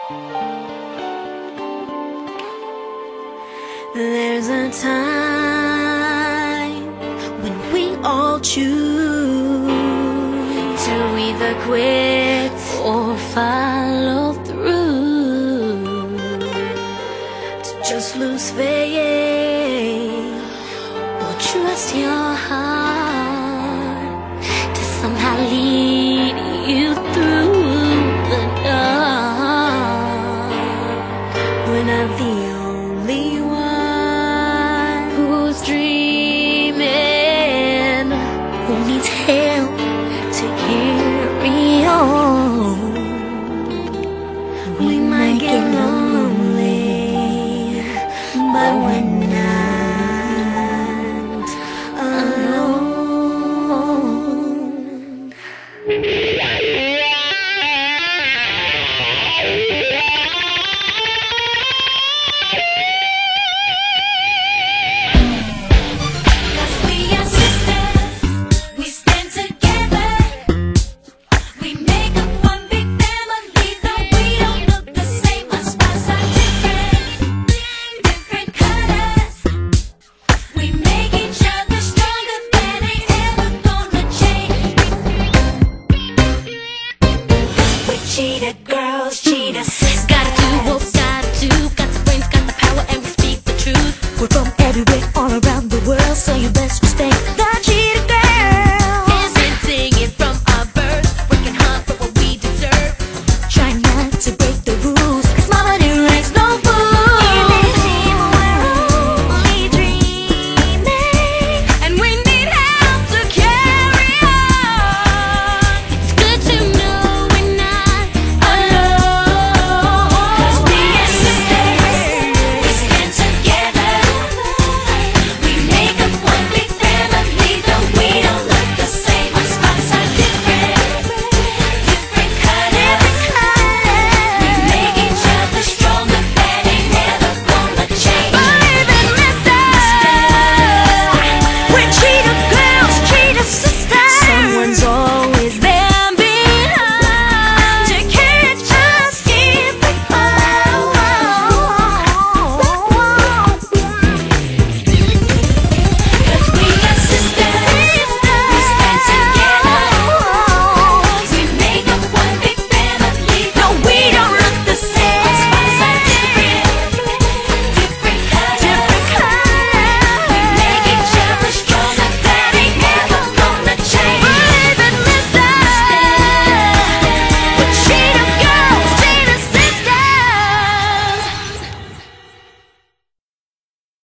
There's a time when we all choose to either quit or follow through, to just lose faith or trust your heart to somehow lead you through the dark. We're not the only one who's dreaming, who needs help to carry on. We might get lonely, but we're not alone. Cheetah girls.